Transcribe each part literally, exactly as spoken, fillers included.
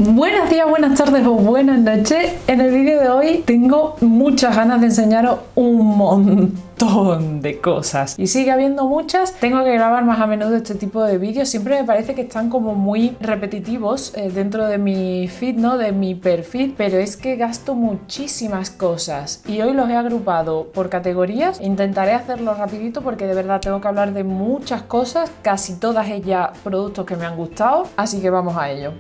Buenos días, buenas tardes o buenas noches. En el vídeo de hoy tengo muchas ganas de enseñaros un montón de cosas y sigue habiendo muchas. Tengo que grabar más a menudo este tipo de vídeos. Siempre me parece que están como muy repetitivos eh, dentro de mi feed, ¿no? De mi perfil, pero es que gasto muchísimas cosas y hoy los he agrupado por categorías. Intentaré hacerlo rapidito porque de verdad tengo que hablar de muchas cosas, casi todas ellas productos que me han gustado, así que vamos a ello.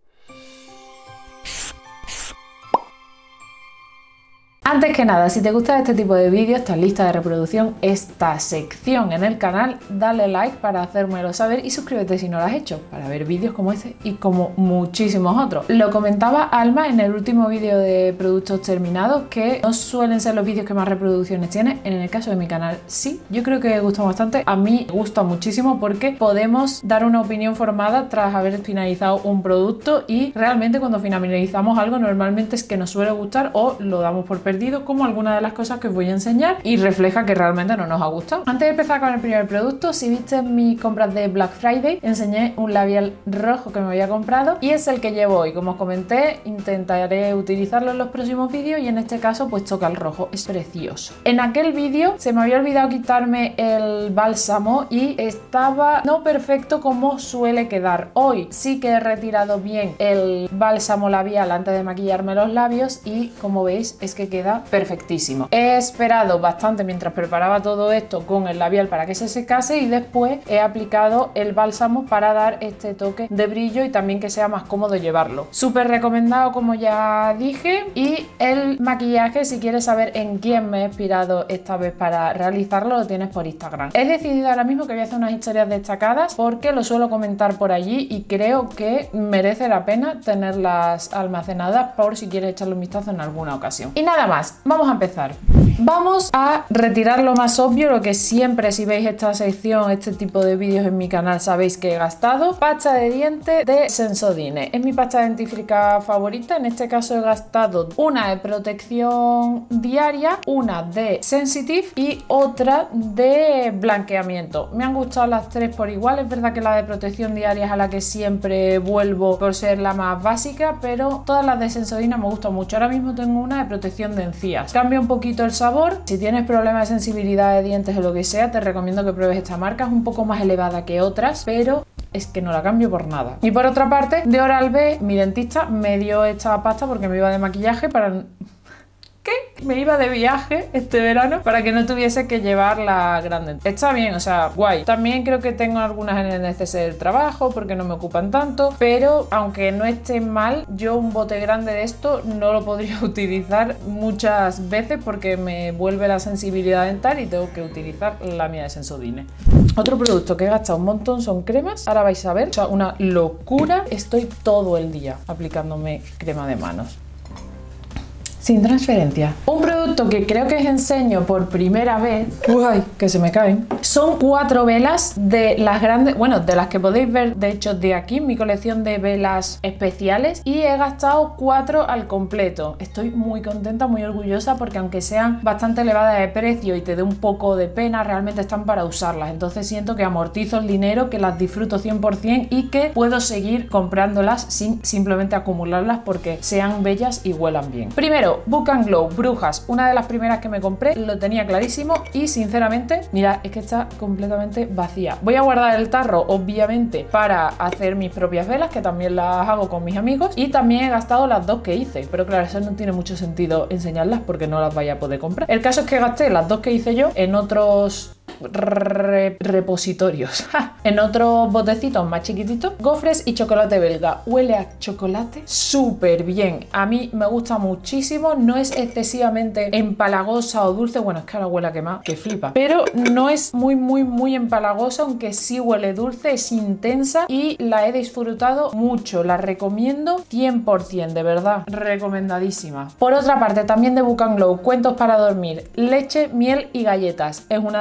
Antes que nada, si te gusta este tipo de vídeos, esta lista de reproducción, esta sección en el canal, dale like para hacérmelo saber y suscríbete si no lo has hecho, para ver vídeos como este y como muchísimos otros. Lo comentaba Alma en el último vídeo de productos terminados, que no suelen ser los vídeos que más reproducciones tienen. En el caso de mi canal sí, yo creo que gusta bastante. A mí me gusta muchísimo porque podemos dar una opinión formada tras haber finalizado un producto, y realmente cuando finalizamos algo normalmente es que nos suele gustar o lo damos por perdido, como alguna de las cosas que os voy a enseñar, y refleja que realmente no nos ha gustado. Antes de empezar con el primer producto, si viste mis compras de Black Friday, enseñé un labial rojo que me había comprado y es el que llevo hoy. Como os comenté, intentaré utilizarlo en los próximos vídeos y en este caso pues toca el rojo, es precioso. En aquel vídeo se me había olvidado quitarme el bálsamo y estaba no perfecto como suele quedar. Hoy sí que he retirado bien el bálsamo labial antes de maquillarme los labios y como veis es que queda perfectísimo. He esperado bastante mientras preparaba todo esto con el labial para que se secase y después he aplicado el bálsamo para dar este toque de brillo y también que sea más cómodo llevarlo. Súper recomendado, como ya dije. Y el maquillaje, si quieres saber en quién me he inspirado esta vez para realizarlo, lo tienes por Instagram. He decidido ahora mismo que voy a hacer unas historias destacadas porque lo suelo comentar por allí y creo que merece la pena tenerlas almacenadas por si quieres echarle un vistazo en alguna ocasión. Y nada más. Vamos a empezar. Vamos a retirar lo más obvio, lo que siempre, si veis esta sección, este tipo de vídeos en mi canal, sabéis que he gastado. Pasta de dientes de Sensodyne. Es mi pasta dentífrica favorita. En este caso he gastado una de protección diaria, una de Sensitive y otra de blanqueamiento. Me han gustado las tres por igual. Es verdad que la de protección diaria es a la que siempre vuelvo por ser la más básica, pero todas las de Sensodyne me gustan mucho. Ahora mismo tengo una de protección de encías. Cambia un poquito el sabor. Si tienes problemas de sensibilidad de dientes o lo que sea, te recomiendo que pruebes esta marca. Es un poco más elevada que otras, pero es que no la cambio por nada. Y por otra parte, de Oral-B, mi dentista me dio esta pasta porque me iba de maquillaje para... ¿Qué? Me iba de viaje este verano para que no tuviese que llevar la grande. Está bien, o sea, guay. También creo que tengo algunas en el neceser del trabajo porque no me ocupan tanto, pero aunque no esté mal, yo un bote grande de esto no lo podría utilizar muchas veces porque me vuelve la sensibilidad dental y tengo que utilizar la mía de Sensodyne. Otro producto que he gastado un montón son cremas. Ahora vais a ver, o sea, una locura. Estoy todo el día aplicándome crema de manos. Sin transferencia. Un producto que creo que os enseño por primera vez, uy, que se me caen, son cuatro velas de las grandes, bueno, de las que podéis ver de hecho de aquí, mi colección de velas especiales, y he gastado cuatro al completo. Estoy muy contenta, muy orgullosa porque aunque sean bastante elevadas de precio y te dé un poco de pena, realmente están para usarlas. Entonces siento que amortizo el dinero, que las disfruto cien por cien y que puedo seguir comprándolas sin simplemente acumularlas porque sean bellas y huelan bien. Primero, Book and Glow Brujas, una de las primeras que me compré, lo tenía clarísimo y sinceramente, mirad, es que está completamente vacía. Voy a guardar el tarro, obviamente, para hacer mis propias velas, que también las hago con mis amigos, y también he gastado las dos que hice, pero claro, eso no tiene mucho sentido enseñarlas porque no las vaya a poder comprar. El caso es que gasté las dos que hice yo en otros... Re repositorios en otros botecitos más chiquititos, gofres y chocolate belga. Huele a chocolate súper bien, a mí me gusta muchísimo, no es excesivamente empalagosa o dulce, bueno, es que ahora huele a quemado, que flipa, pero no es muy muy muy empalagosa, aunque sí huele dulce, es intensa y la he disfrutado mucho, la recomiendo cien por cien, de verdad, recomendadísima. Por otra parte, también de Book and Glow, Cuentos para dormir, leche, miel y galletas, es una de las primeras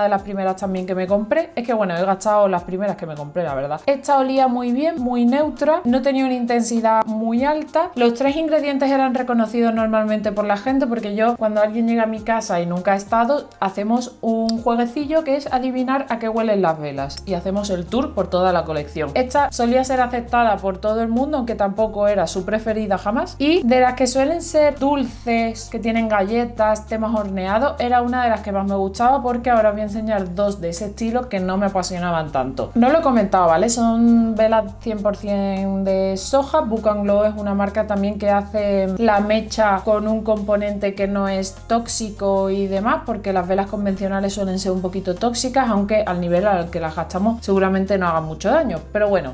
primeras también que me compré. Es que bueno, he gastado las primeras que me compré, la verdad. Esta olía muy bien, muy neutra, no tenía una intensidad muy alta. Los tres ingredientes eran reconocidos normalmente por la gente, porque yo, cuando alguien llega a mi casa y nunca ha estado, hacemos un jueguecillo que es adivinar a qué huelen las velas y hacemos el tour por toda la colección. Esta solía ser aceptada por todo el mundo, aunque tampoco era su preferida jamás. Y de las que suelen ser dulces, que tienen galletas, temas horneados, era una de las que más me gustaba, porque ahora os voy a enseñar dos de ese estilo que no me apasionaban tanto. No lo he comentado, ¿vale? Son velas cien por cien de soja. Book and Glow es una marca también que hace la mecha con un componente que no es tóxico y demás, porque las velas convencionales suelen ser un poquito tóxicas, aunque al nivel al que las gastamos seguramente no hagan mucho daño. Pero bueno,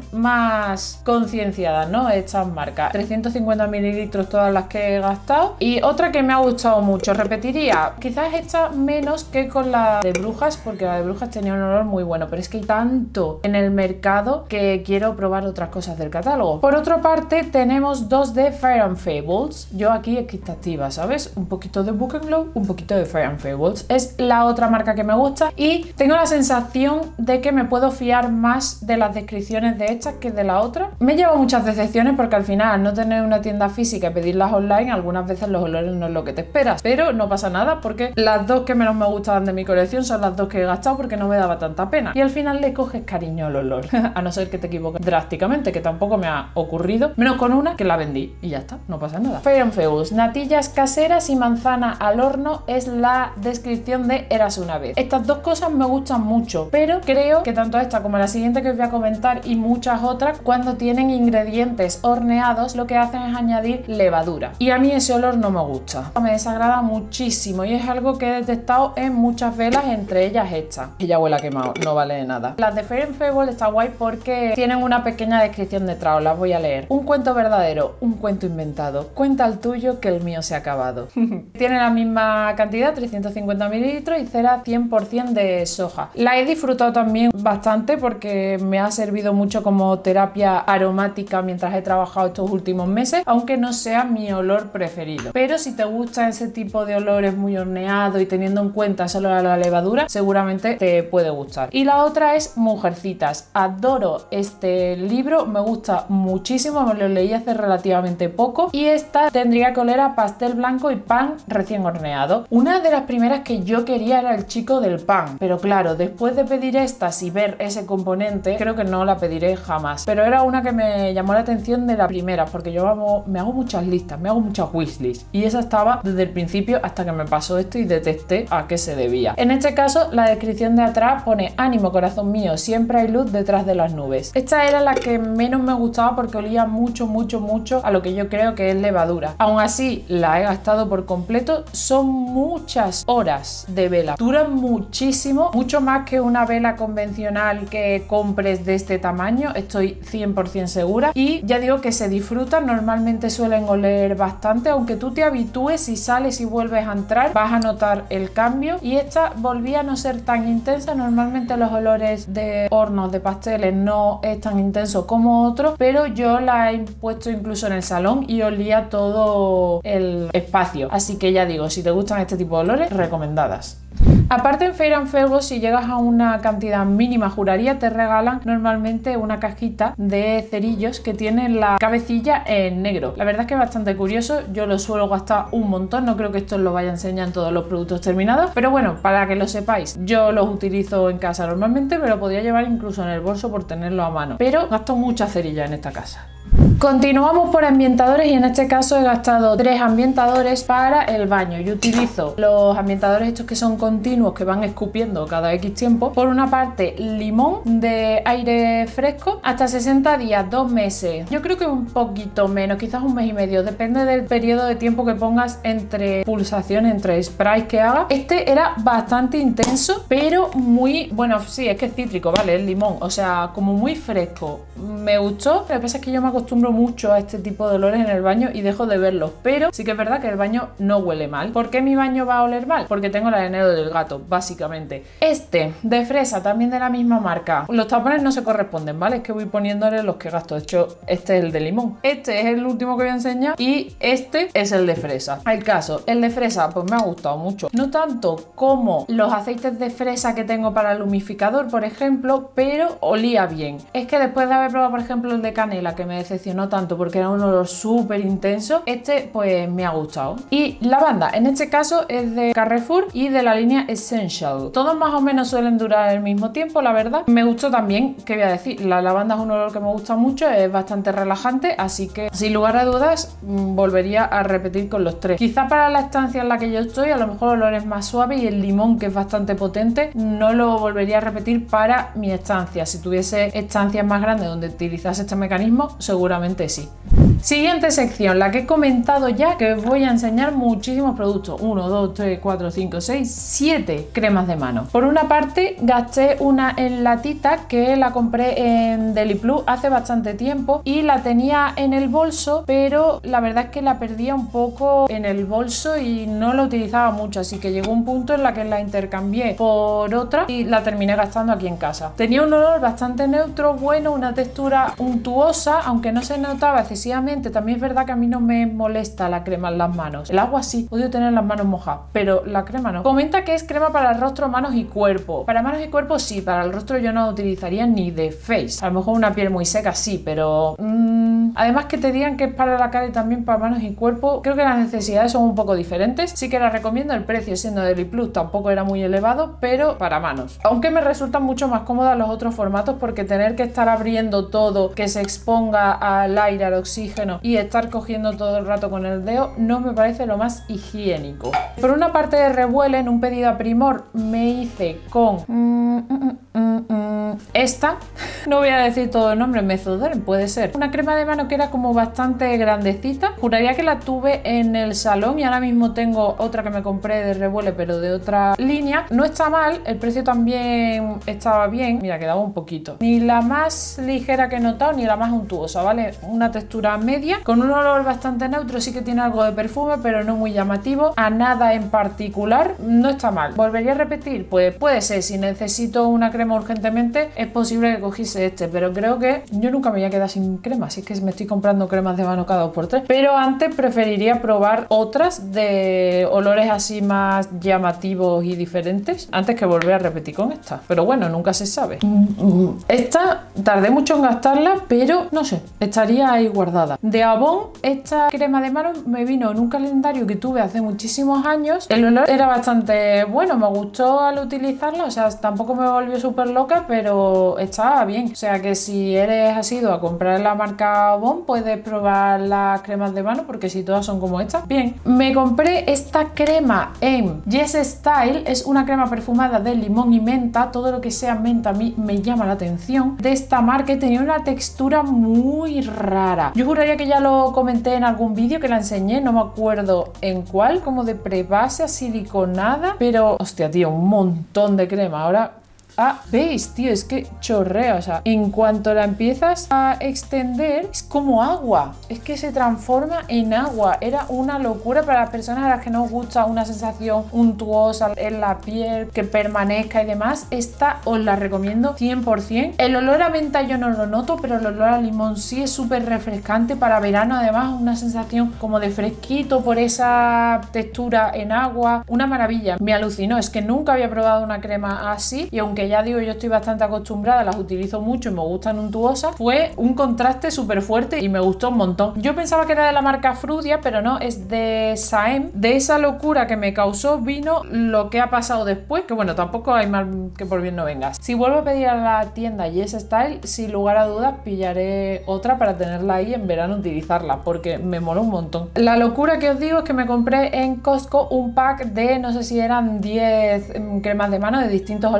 más concienciadas, ¿no? Estas marcas. trescientos cincuenta mililitros todas las que he gastado. Y otra que me ha gustado mucho, repetiría, quizás esta menos que con la de Brujas, porque la de Brujas tenía un olor muy bueno, pero es que hay tanto en el mercado que quiero probar otras cosas del catálogo. Por otra parte, tenemos dos de Fire and Fables. Yo aquí equitativa, ¿sabes? Un poquito de Book and Glow, un poquito de Fire and Fables. Es la otra marca que me gusta y tengo la sensación de que me puedo fiar más de las descripciones de estas que de la otra. Me llevo muchas decepciones porque al final, al no tener una tienda física y pedirlas online, algunas veces los olores no es lo que te esperas, pero no pasa nada porque las dos que menos me gustaban de mi colección son las dos que he gastado, porque no me daba tanta pena y al final le coges cariño al olor. A no ser que te equivoques drásticamente, que tampoco me ha ocurrido, menos con una que la vendí y ya está, no pasa nada. Fire and Fables, natillas caseras y manzana al horno es la descripción de Érase una vez. Estas dos cosas me gustan mucho, pero creo que tanto esta como la siguiente que os voy a comentar y muchas otras, cuando tienen ingredientes horneados, lo que hacen es añadir levadura y a mí ese olor no me gusta, me desagrada muchísimo y es algo que he detectado en muchas velas, entre ellas esta, que ya huele a quemado, no vale de nada. Las de Fire and Fables está guay porque tienen una pequeña descripción detrás, os las voy a leer. Un cuento verdadero, un cuento inventado, cuenta el tuyo que el mío se ha acabado. Tiene la misma cantidad, trescientos cincuenta mililitros, y cera cien por cien de soja. La he disfrutado también bastante porque me ha servido mucho como terapia aromática mientras he trabajado estos últimos meses, aunque no sea mi olor preferido. Pero si te gusta ese tipo de olores muy horneado y teniendo en cuenta solo la levadura, seguramente te puede gustar. Y la otra es Mujercitas. Adoro este libro, me gusta muchísimo, me lo leí hace relativamente poco y esta tendría que oler a pastel blanco y pan recién horneado. Una de las primeras que yo quería era el chico del pan, pero claro, después de pedir estas y ver ese componente, creo que no la pediré jamás. Pero era una que me llamó la atención de la primera, porque yo hago, me hago muchas listas, me hago muchas wishlists y esa estaba desde el principio hasta que me pasó esto y detecté a qué se debía. En este caso, la descripción de atrás pone: ánimo corazón mío, siempre hay luz detrás de las nubes. Esta era la que menos me gustaba porque olía mucho, mucho, mucho a lo que yo creo que es levadura. Aún así, la he gastado por completo. Son muchas horas de vela, duran muchísimo, mucho más que una vela convencional que compres de este tamaño, estoy cien por cien segura, y ya digo que se disfrutan. Normalmente suelen oler bastante, aunque tú te habitúes, si sales y vuelves a entrar vas a notar el cambio. Y esta volvía a no ser tan intensa. Normalmente los olores de hornos de pasteles no es tan intenso como otros, pero yo la he puesto incluso en el salón y olía todo el espacio, así que ya digo, si te gustan este tipo de olores, recomendadas. Aparte, en Fire and Fables, si llegas a una cantidad mínima, juraría, te regalan normalmente una cajita de cerillos que tienen la cabecilla en negro. La verdad es que es bastante curioso, yo lo suelo gastar un montón, no creo que esto os lo vaya a enseñar en todos los productos terminados, pero bueno, para que lo sepáis, yo los utilizo en casa normalmente, pero podría llevar incluso en el bolso por tenerlo a mano, pero gasto muchas cerillas en esta casa. Continuamos por ambientadores y en este caso he gastado tres ambientadores para el baño. Yo utilizo los ambientadores estos que son continuos, que van escupiendo cada X tiempo. Por una parte, limón de aire fresco, hasta sesenta días, dos meses. Yo creo que un poquito menos, quizás un mes y medio, depende del periodo de tiempo que pongas entre pulsaciones, entre sprays que hagas. Este era bastante intenso, pero muy, bueno, sí, es que es cítrico, ¿vale? El limón, o sea, como muy fresco. Me gustó, lo que pasa es que yo me acostumbro mucho a este tipo de olores en el baño y dejo de verlos, pero sí que es verdad que el baño no huele mal. ¿Por qué mi baño va a oler mal? Porque tengo el arenero del gato, básicamente. Este de fresa, también de la misma marca. Los tapones no se corresponden, ¿vale? Es que voy poniéndole los que gasto. De hecho, este es el de limón. Este es el último que voy a enseñar y este es el de fresa. El caso, el de fresa, pues me ha gustado mucho. No tanto como los aceites de fresa que tengo para el humidificador, por ejemplo, pero olía bien. Es que después de haber probado, por ejemplo, el de canela, que me decepcionó tanto porque era un olor súper intenso, este pues me ha gustado. Y lavanda, en este caso es de Carrefour y de la línea Essential. Todos más o menos suelen durar el mismo tiempo, la verdad. Me gustó también, ¿qué voy a decir? La lavanda es un olor que me gusta mucho, es bastante relajante, así que sin lugar a dudas volvería a repetir con los tres. Quizá para la estancia en la que yo estoy, a lo mejor el olor es más suave y el limón, que es bastante potente, no lo volvería a repetir para mi estancia. Si tuviese estancias más grandes donde utilizase este mecanismo, seguramente sí. Siguiente sección, la que he comentado ya, que os voy a enseñar muchísimos productos. uno, dos, tres, cuatro, cinco, seis, siete cremas de mano. Por una parte, gasté una en latita que la compré en Deliplus hace bastante tiempo y la tenía en el bolso, pero la verdad es que la perdía un poco en el bolso y no la utilizaba mucho, así que llegó un punto en la que la intercambié por otra y la terminé gastando aquí en casa. Tenía un olor bastante neutro, bueno, una textura untuosa, aunque no se notaba excesivamente. También es verdad que a mí no me molesta la crema en las manos. El agua sí, odio tener las manos mojadas, pero la crema no. Comenta que es crema para el rostro, manos y cuerpo. Para manos y cuerpo sí, para el rostro yo no la utilizaría ni de face. A lo mejor una piel muy seca sí, pero... Mmm, además que te digan que es para la cara y también para manos y cuerpo, creo que las necesidades son un poco diferentes. Sí que la recomiendo, el precio siendo de Deliplus tampoco era muy elevado, pero para manos. Aunque me resultan mucho más cómodas los otros formatos porque tener que estar abriendo todo, que se exponga al aire, al oxígeno y estar cogiendo todo el rato con el dedo no me parece lo más higiénico. Por una parte de Revuelve, en un pedido a Primor, me hice con mm, mm, mm, mm, esta, no voy a decir todo el nombre, Mesoderm puede ser, una crema de mano que era como bastante grandecita. Juraría que la tuve en el salón y ahora mismo tengo otra que me compré de Revuelve pero de otra línea. No está mal, el precio también estaba bien, mira, quedaba un poquito. Ni la más ligera que he notado ni la más untuosa, ¿vale? Una textura media, con un olor bastante neutro, sí que tiene algo de perfume, pero no muy llamativo, a nada en particular, no está mal. ¿Volvería a repetir? Pues puede ser, si necesito una crema urgentemente, es posible que cogiese este, pero creo que yo nunca me voy a quedar sin crema, así que me estoy comprando cremas de mano cada dos por tres, pero antes preferiría probar otras de olores así más llamativos y diferentes, antes que volver a repetir con esta, pero bueno, nunca se sabe. Esta tardé mucho en gastarla, pero no sé, estaría ahí guardada. De Avon, esta crema de mano me vino en un calendario que tuve hace muchísimos años. El olor era bastante bueno, me gustó al utilizarla, o sea, tampoco me volvió súper loca, pero estaba bien. O sea que si eres asiduo a comprar la marca Avon, puedes probar las cremas de mano, porque si todas son como esta, bien. Me compré esta crema en Yes Style, es una crema perfumada de limón y menta. Todo lo que sea menta a mí me llama la atención. De esta marca tenía una textura muy rara. Yo juraría que ya lo comenté en algún vídeo que la enseñé, no me acuerdo en cuál, como de prebase siliconada, pero hostia, tío, un montón de crema. Ahora Ah, veis, tío, es que chorrea, o sea, en cuanto la empiezas a extender, es como agua, es que se transforma en agua. Era una locura para las personas a las que no os gusta una sensación untuosa en la piel, que permanezca y demás. Esta os la recomiendo cien por cien. El olor a menta yo no lo noto, pero el olor a limón sí es súper refrescante para verano. Además, una sensación como de fresquito por esa textura en agua. Una maravilla, me alucinó, es que nunca había probado una crema así y aunque ya digo, yo estoy bastante acostumbrada, las utilizo mucho y me gustan untuosas, fue un contraste súper fuerte y me gustó un montón. Yo pensaba que era de la marca Frudia, pero no, es de Saem. De esa locura que me causó vino lo que ha pasado después, que bueno, tampoco hay mal que por bien no vengas. Si vuelvo a pedir a la tienda Yes Style, sin lugar a dudas pillaré otra para tenerla ahí en verano, utilizarla, porque me mola un montón. La locura que os digo es que me compré en Costco un pack de, no sé si eran diez cremas de mano de distintos olores de la marca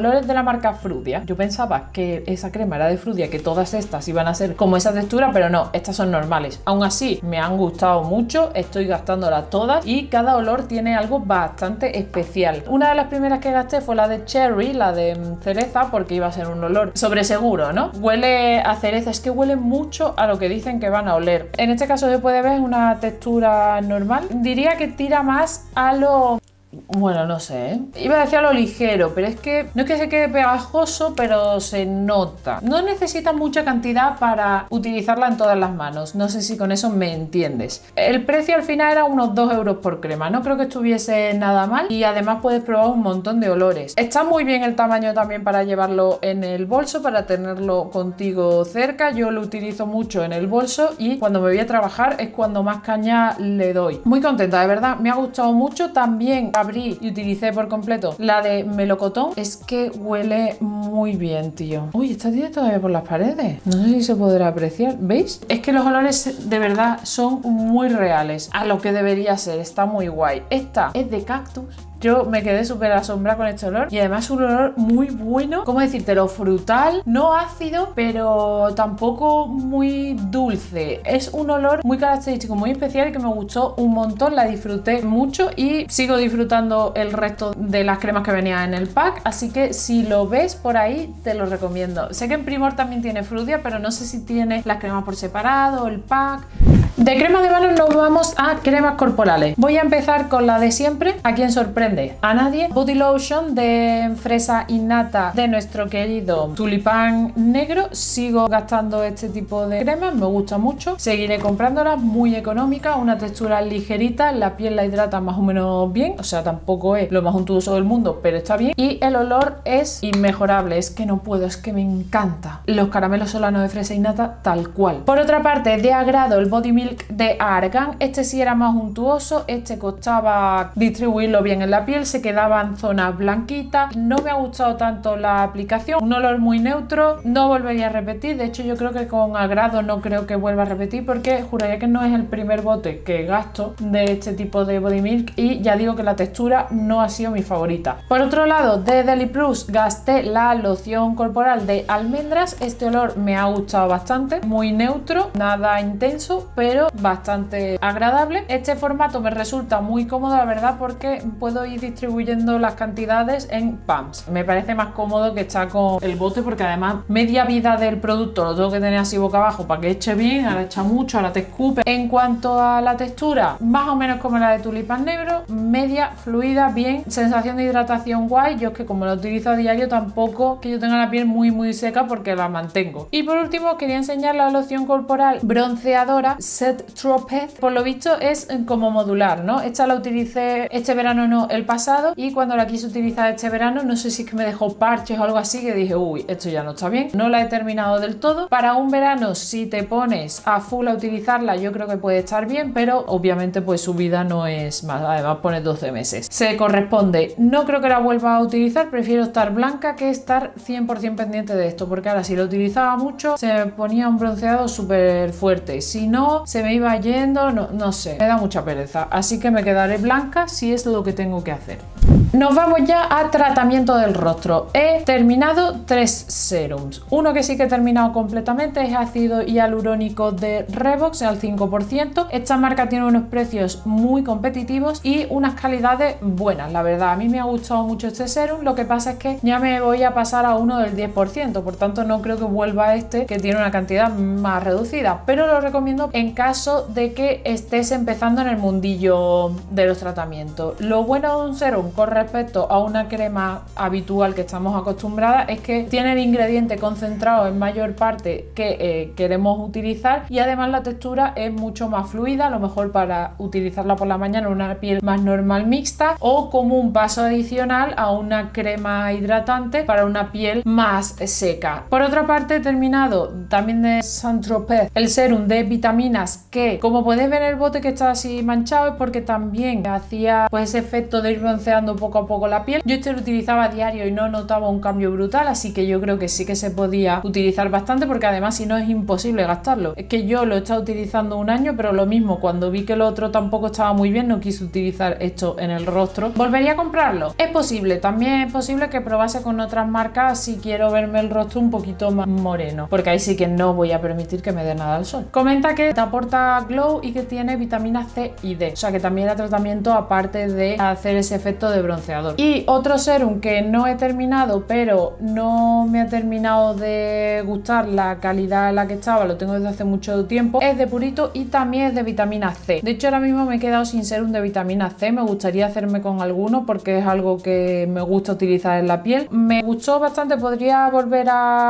marca Frudia. Yo pensaba que esa crema era de Frudia, que todas estas iban a ser como esa textura, pero no, estas son normales. Aún así, me han gustado mucho, estoy gastándolas todas y cada olor tiene algo bastante especial. Una de las primeras que gasté fue la de Cherry, la de cereza, porque iba a ser un olor sobre seguro, ¿no? Huele a cereza, es que huele mucho a lo que dicen que van a oler. En este caso se puede ver una textura normal. Diría que tira más a lo... Bueno, no sé, ¿eh? Iba a decir a lo ligero, pero es que no es que se quede pegajoso, pero se nota. No necesita mucha cantidad para utilizarla en todas las manos. No sé si con eso me entiendes. El precio al final era unos dos euros por crema. No creo que estuviese nada mal y además puedes probar un montón de olores. Está muy bien el tamaño también para llevarlo en el bolso, para tenerlo contigo cerca. Yo lo utilizo mucho en el bolso y cuando me voy a trabajar es cuando más caña le doy. Muy contenta, de verdad. Me ha gustado mucho. También abrí y utilicé por completo la de melocotón. Es que huele muy bien, tío. Uy, esta tiene todavía por las paredes. No sé si se podrá apreciar. ¿Veis? Es que los olores de verdad son muy reales a lo que debería ser. Está muy guay. Esta es de cactus. Yo me quedé súper asombrada con este olor y además un olor muy bueno, ¿cómo decírtelo? Frutal, no ácido, pero tampoco muy dulce. Es un olor muy característico, muy especial y que me gustó un montón, la disfruté mucho y sigo disfrutando el resto de las cremas que venían en el pack, así que si lo ves por ahí te lo recomiendo. Sé que en Primor también tiene Frudia, pero no sé si tiene las cremas por separado, el pack. De crema de manos nos vamos a cremas corporales. Voy a empezar con la de siempre. ¿A quién sorprende? A nadie. Body Lotion de fresa innata de nuestro querido tulipán negro. Sigo gastando este tipo de cremas, me gusta mucho. Seguiré comprándolas, muy económicas, una textura ligerita, la piel la hidrata más o menos bien, o sea, tampoco es lo más untuoso del mundo, pero está bien. Y el olor es inmejorable, es que no puedo, es que me encanta. Los caramelos solanos de fresa innata tal cual. Por otra parte, de agrado el Body Milk de Argan. Este sí era más untuoso, este costaba distribuirlo bien en la piel, se quedaban zonas blanquitas. No me ha gustado tanto la aplicación, un olor muy neutro, no volvería a repetir. De hecho, yo creo que con agrado no creo que vuelva a repetir, porque juraría que no es el primer bote que gasto de este tipo de Body Milk y ya digo que la textura no ha sido mi favorita. Por otro lado, de Deli Plus gasté la loción corporal de almendras. Este olor me ha gustado bastante, muy neutro, nada intenso, pero bastante agradable. Este formato me resulta muy cómodo, la verdad, porque puedo ir distribuyendo las cantidades en pumps. Me parece más cómodo que estar con el bote, porque además media vida del producto lo tengo que tener así boca abajo para que eche bien, ahora echa mucho, ahora te escupe. En cuanto a la textura, más o menos como la de tulipán negro, media, fluida, bien, sensación de hidratación guay. Yo es que como lo utilizo a diario tampoco que yo tenga la piel muy muy seca, porque la mantengo. Y por último quería enseñar la loción corporal bronceadora Set Tropez. Por lo visto es como modular, ¿no? Esta la utilicé este verano, no, el pasado, y cuando la quise utilizar este verano, no sé si es que me dejó parches o algo así, que dije, uy, esto ya no está bien. No la he terminado del todo. Para un verano, si te pones a full a utilizarla, yo creo que puede estar bien, pero obviamente pues su vida no es más, además pone doce meses. Se corresponde. No creo que la vuelva a utilizar, prefiero estar blanca que estar cien por cien pendiente de esto, porque ahora si lo utilizaba mucho se me ponía un bronceado súper fuerte, si no se me iba yendo, no, no sé, me da mucha pereza, así que me quedaré blanca si es lo que tengo que hacer. Nos vamos ya a tratamiento del rostro. He terminado tres serums. Uno que sí que he terminado completamente es ácido hialurónico de Revox al cinco por ciento. Esta marca tiene unos precios muy competitivos y unas calidades buenas, la verdad. A mí me ha gustado mucho este serum, lo que pasa es que ya me voy a pasar a uno del diez por ciento, por tanto no creo que vuelva a este, que tiene una cantidad más reducida, pero lo recomiendo en caso de que estés empezando en el mundillo de los tratamientos. Lo bueno de un serum con respecto a una crema habitual que estamos acostumbradas es que tiene el ingrediente concentrado en mayor parte que eh, queremos utilizar, y además la textura es mucho más fluida, a lo mejor para utilizarla por la mañana en una piel más normal mixta, o como un paso adicional a una crema hidratante para una piel más seca. Por otra parte, he terminado también de Saint Tropez el serum de vitaminas, que como podéis ver en el bote que está así manchado es porque también hacía pues ese efecto de ir bronceando poco a poco la piel. Yo este lo utilizaba a diario y no notaba un cambio brutal, así que yo creo que sí que se podía utilizar bastante, porque además si no es imposible gastarlo. Es que yo lo he estado utilizando un año, pero lo mismo, cuando vi que el otro tampoco estaba muy bien, no quise utilizar este esto en el rostro. ¿Volvería a comprarlo? Es posible, también es posible que probase con otras marcas si quiero verme el rostro un poquito más moreno, porque ahí sí que no voy a permitir que me dé nada al sol. Comenta que te aporta glow y que tiene vitamina C y D, o sea que también era tratamiento aparte de hacer ese efecto de bronceador. Y otro serum que no he terminado, pero no me ha terminado de gustar la calidad en la que estaba, lo tengo desde hace mucho tiempo, es de Purito y también es de vitamina C. De hecho ahora mismo me he quedado sin serum de vitamina C, me gustaría hacerme con alguno porque es algo que me gusta utilizar en la piel. Me gustó bastante, podría volver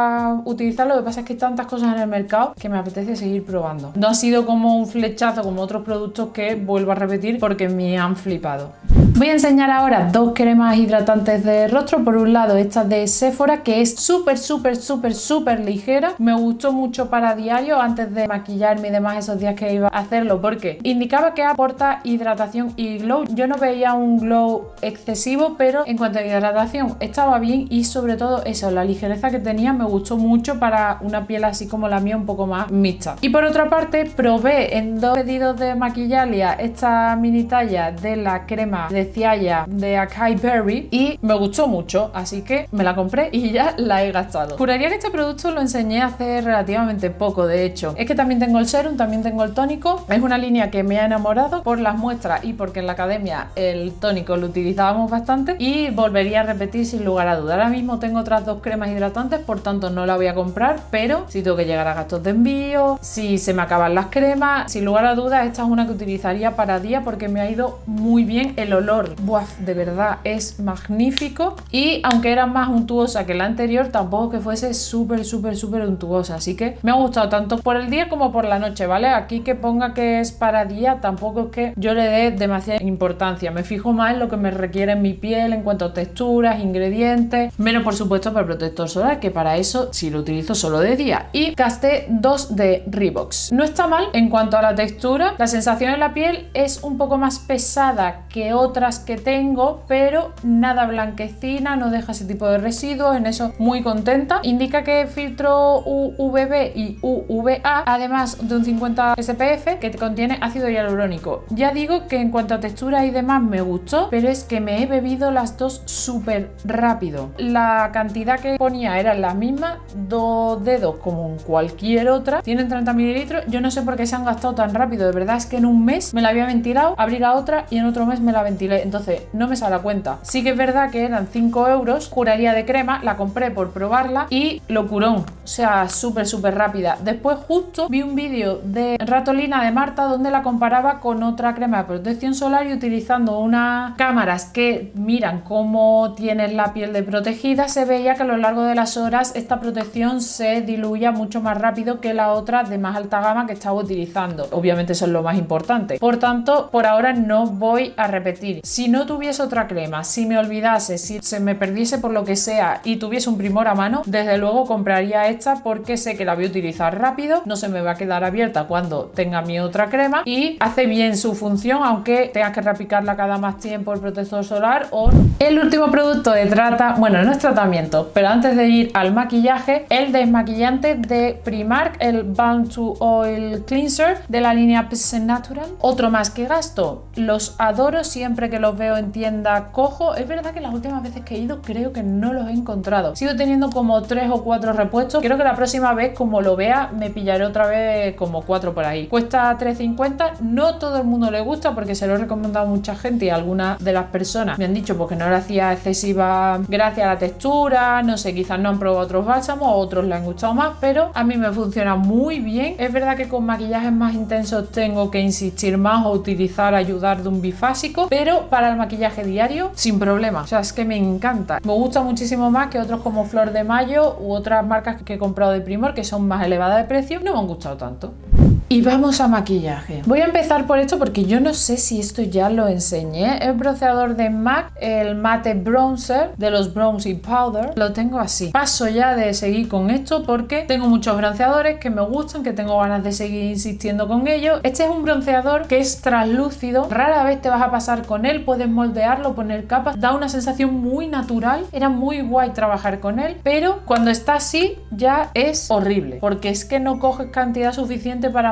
a utilizarlo, lo que pasa es que hay tantas cosas en el mercado que me apetece seguir probando. No ha sido como un flechazo como otros productos que vuelvo a repetir porque me han flipado. Voy a enseñar ahora dos cremas hidratantes de rostro. Por un lado esta de Sephora, que es súper súper súper súper ligera, me gustó mucho para diario antes de maquillarme y demás esos días que iba a hacerlo, porque indicaba que aporta hidratación y glow. Yo no veía un glow excesivo, pero en cuanto a hidratación estaba bien y sobre todo eso, la ligereza que tenía me gustó mucho para una piel así como la mía, un poco más mixta. Y por otra parte probé en dos pedidos de Maquillalia esta mini talla de la crema de Cialla de Acai Berry y me gustó mucho, así que me la compré y ya la he gastado. Juraría que este producto lo enseñé hace relativamente poco, de hecho. Es que también tengo el serum, también tengo el tónico. Es una línea que me ha enamorado por las muestras y porque en la academia el tónico lo utilizábamos bastante y volvería a repetir sin lugar a duda. Ahora mismo tengo otras dos cremas hidratantes, por tanto no la voy a comprar, pero si tengo que llegar a gastos de envío, si se me acaban las cremas, sin lugar a dudas esta es una que utilizaría para día porque me ha ido muy bien. El olor, buah, de verdad es magnífico y aunque era más untuosa que la anterior, tampoco que fuese súper súper súper untuosa, así que me ha gustado tanto por el día como por la noche, ¿vale? Aquí que ponga que es para día tampoco es que yo le dé demasiada importancia, me fijo más en lo que me requiere en mi piel en cuanto a texturas, ingredientes, menos por supuesto para el protector solar, que para eso sí lo utilizo solo de día. Y gasté dos de Reeboks. No está mal en cuanto a la textura, la sensación en la piel es un poco más pesada que otras que tengo, pero nada blanquecina, no deja ese tipo de residuos, en eso muy contenta. Indica que filtro U V B y U V A, además de un cincuenta S P F que contiene ácido hialurónico. Ya digo que en cuanto a textura y demás me gustó, pero es que me he bebido las dos súper rápido. La cantidad que ponía eran las mismas, dos dedos como en cualquier otra, tienen treinta mililitros, yo no sé por qué se han gastado tan rápido, de verdad es que en un mes me la había ventilado, abrir a otra y en otro mes me la ventilé, entonces no me sale a cuenta. Sí que es verdad que eran cinco euros, juraría de crema, la compré por probarla y locurón, o sea, súper súper rápida. Después justo vi un vídeo de Ratolina de Marta donde la comparaba con otra crema de protección solar y utilizando unas cámaras que miran cómo tienes la piel de protegida, se veía que a lo largo de las horas esta protección se diluía mucho más rápido que la otra de más alta gama que estaba utilizando. Obviamente eso es lo más importante. Por tanto, por ahora no voy a repetir. Si no tuviese otra crema, si me olvidase, si se me perdiese por lo que sea y tuviese un Primor a mano, desde luego compraría esta porque sé que la voy a utilizar rápido, no se me va a quedar abierta cuando tenga mi otra crema y hace bien su función, aunque tengas que reaplicarla cada más tiempo el protector solar o no. El último producto de trata, bueno, no es tratamiento, pero antes de ir al maquillaje, el desmaquillante de Primark, el Balm to Oil Cleanser de la línea Pse Natural. Otro más que gasto, los adoro, siempre que los veo en tienda cojo. Es verdad que las últimas veces que he ido creo que no los he encontrado, sigo teniendo como tres o cuatro repuestos, creo que la próxima vez como lo vea me pillaré otra vez como cuatro por ahí. Cuesta tres cincuenta, no todo el mundo le gusta porque se lo he recomendado a mucha gente y algunas de las personas me han dicho porque no le hacía excesiva gracia a la textura, no sé, quizás no han probado otros bálsamos o otros les han gustado más, pero a mí me funciona muy bien. Es verdad que con maquillajes más intensos tengo que insistir más o utilizar ayudar de un bifásico, pero para el maquillaje diario sin problema, o sea, es que me encanta, me gusta muchísimo más que otros como Flor de Mayo u otras marcas que he comprado de Primor que son más elevadas de precio, no me han gustado tanto. Y vamos a maquillaje. Voy a empezar por esto porque yo no sé si esto ya lo enseñé. El bronceador de MAC, el Matte Bronzer de los Bronzing Powder. Lo tengo así. Paso ya de seguir con esto porque tengo muchos bronceadores que me gustan, que tengo ganas de seguir insistiendo con ellos. Este es un bronceador que es translúcido. Rara vez te vas a pasar con él. Puedes moldearlo, poner capas. Da una sensación muy natural. Era muy guay trabajar con él. Pero cuando está así ya es horrible. Porque es que no coges cantidad suficiente para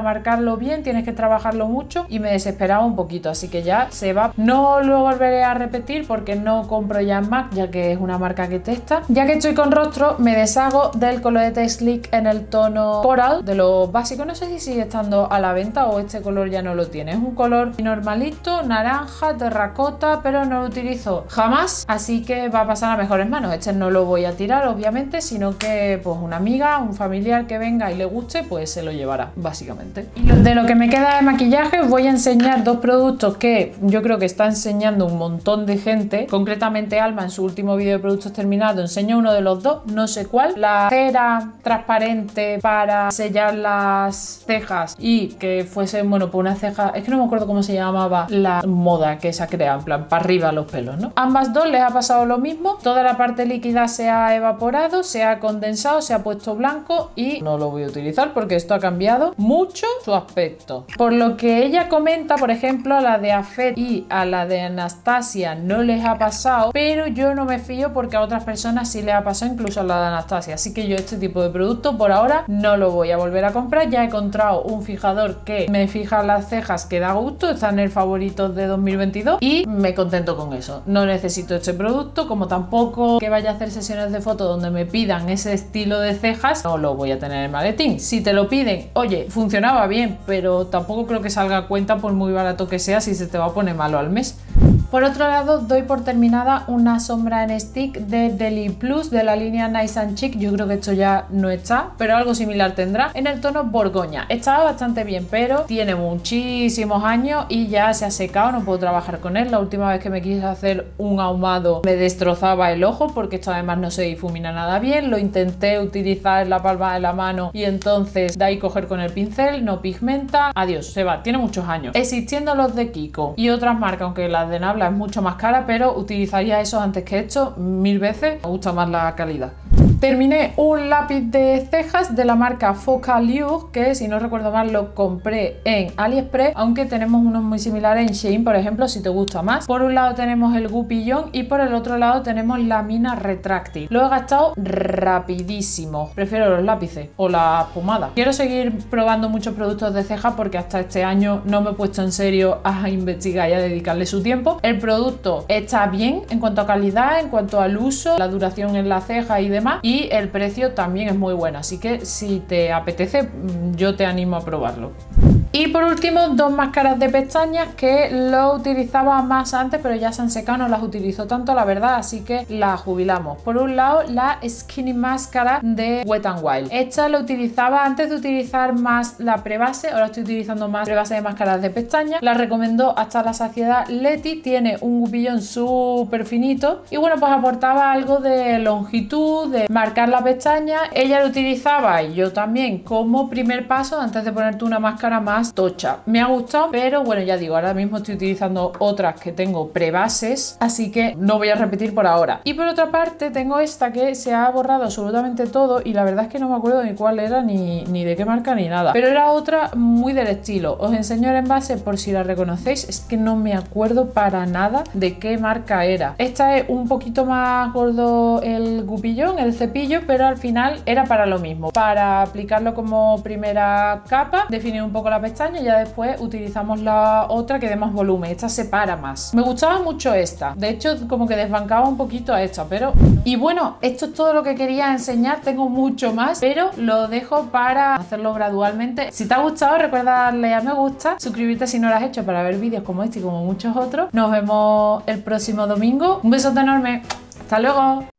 marcarlo bien tienes que trabajarlo mucho y me desesperaba un poquito, así que ya se va. No lo volveré a repetir porque no compro ya en MAC, ya que es una marca que testa. Ya que estoy con rostro, me deshago del colorete Sleek en el tono Coral, de los básicos. No sé si sigue estando a la venta o este color ya no lo tiene. Es un color normalito, naranja, terracota, pero no lo utilizo jamás, así que va a pasar a mejores manos. Este no lo voy a tirar, obviamente, sino que pues una amiga, un familiar que venga y le guste, pues se lo llevará, básicamente. Y de lo que me queda de maquillaje os voy a enseñar dos productos que yo creo que está enseñando un montón de gente, concretamente Alma en su último vídeo de productos terminados enseñó uno de los dos, no sé cuál, la cera transparente para sellar las cejas y que fuese, bueno, por una ceja, es que no me acuerdo cómo se llamaba la moda que se ha creado, en plan, para arriba los pelos, ¿no? Ambas dos les ha pasado lo mismo, toda la parte líquida se ha evaporado, se ha condensado, se ha puesto blanco y no lo voy a utilizar porque esto ha cambiado mucho su aspecto. Por lo que ella comenta, por ejemplo, a la de Afet y a la de Anastasia no les ha pasado, pero yo no me fío porque a otras personas sí les ha pasado, incluso a la de Anastasia, así que yo este tipo de producto por ahora no lo voy a volver a comprar. Ya he encontrado un fijador que me fija las cejas que da gusto, está en el favorito de dos mil veintidós y me contento con eso. No necesito este producto, como tampoco que vaya a hacer sesiones de fotos donde me pidan ese estilo de cejas, no lo voy a tener en el maletín. Si te lo piden, oye, funcionaba bien, pero tampoco creo que salga a cuenta por muy barato que sea si se te va a poner malo al mes. Por otro lado, doy por terminada una sombra en stick de Deli Plus de la línea Nice and Chic. Yo creo que esto ya no está, pero algo similar tendrá, en el tono Borgoña. Estaba bastante bien, pero tiene muchísimos años y ya se ha secado, no puedo trabajar con él. La última vez que me quise hacer un ahumado me destrozaba el ojo porque esto además no se difumina nada bien. Lo intenté utilizar en la palma de la mano y entonces de ahí coger con el pincel, no pigmenta. Adiós, se va, tiene muchos años. Existiendo los de Kiko y otras marcas, aunque las de Nabla es mucho más cara, pero utilizaría esos antes que esto mil veces, me gusta más la calidad. Terminé un lápiz de cejas de la marca Focallure, que si no recuerdo mal lo compré en AliExpress, aunque tenemos unos muy similares en Shein, por ejemplo, si te gusta más. Por un lado tenemos el Gupillon y por el otro lado tenemos la mina retráctil. Lo he gastado rapidísimo, prefiero los lápices o la pomada. Quiero seguir probando muchos productos de cejas porque hasta este año no me he puesto en serio a investigar y a dedicarle su tiempo. El producto está bien en cuanto a calidad, en cuanto al uso, la duración en la ceja y demás, y el precio también es muy bueno, así que si te apetece yo te animo a probarlo. Y por último, dos máscaras de pestañas que lo utilizaba más antes, pero ya se han secado, no las utilizo tanto, la verdad, así que las jubilamos. Por un lado, la Skinny Máscara de Wet n Wild. Esta la utilizaba antes de utilizar más la prebase, ahora estoy utilizando más prebase de máscaras de pestañas. La recomendó hasta la saciedad Leti, tiene un gupillón súper finito y bueno, pues aportaba algo de longitud, de marcar la pestaña. Ella lo utilizaba y yo también como primer paso antes de ponerte una máscara más tocha. Me ha gustado, pero bueno, ya digo, ahora mismo estoy utilizando otras que tengo prebases, así que no voy a repetir por ahora. Y por otra parte tengo esta que se ha borrado absolutamente todo y la verdad es que no me acuerdo ni cuál era, ni, ni de qué marca, ni nada, pero era otra muy del estilo. Os enseño el envase por si la reconocéis, es que no me acuerdo para nada de qué marca era. Esta es un poquito más gordo el gupillón, el cepillo, pero al final era para lo mismo, para aplicarlo como primera capa, definir un poco la pestaña y ya después utilizamos la otra que dé más volumen. Esta separa más. Me gustaba mucho esta, de hecho como que desbancaba un poquito a esta, pero... Y bueno, esto es todo lo que quería enseñar, tengo mucho más, pero lo dejo para hacerlo gradualmente. Si te ha gustado recuerda darle a me gusta, suscribirte si no lo has hecho para ver vídeos como este y como muchos otros. Nos vemos el próximo domingo, un besote enorme, hasta luego.